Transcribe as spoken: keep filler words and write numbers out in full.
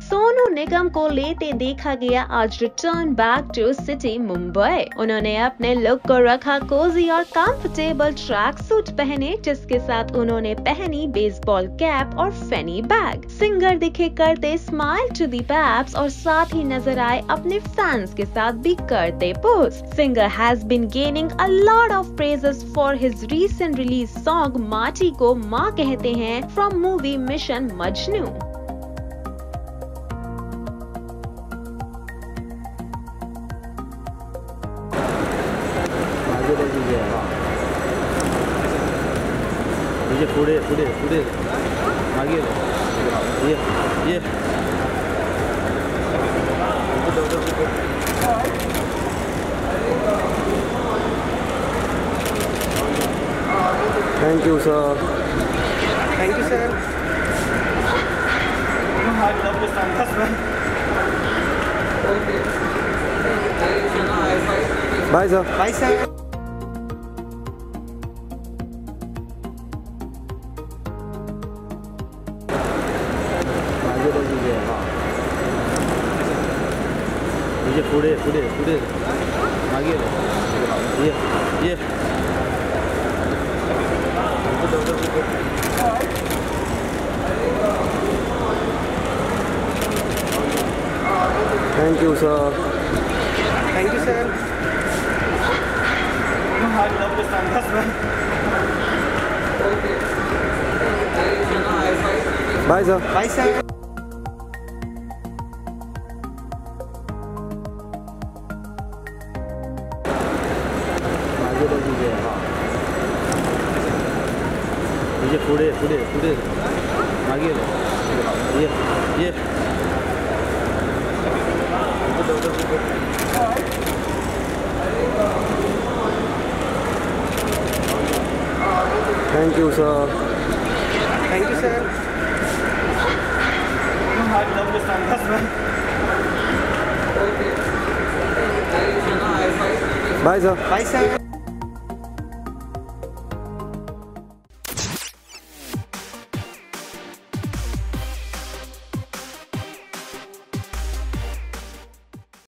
सोनू निगम को लेते देखा गया आज return back to city Mumbai. उन्होंने अपने लुक को रखा कोजी और कंफर्टेबल ट्रैक सूट पहने, जिसके साथ उन्होंने पहनी बेसबॉल कैप और फैनी बैग। सिंगर दिखे करते स्माइल टू दी पैप्स और साथ ही नजर आए अपने फैंस के साथ भी करते post. Singer has been gaining a lot of praises for his recent release song माटी को माँ कहते हैं फ्रॉम मूवी मिशन मजनू। ये पुढे पुढे पुढे मागे ये ये thank you sir thank you sir bye sir bye sir ये पुढे पुढे पुढे मागे ये ये thank you sir thank you sir bye sir bye sir ये पुढे पुढे पुढे मागे ये ये thank you sir thank you sir bye sir bye sir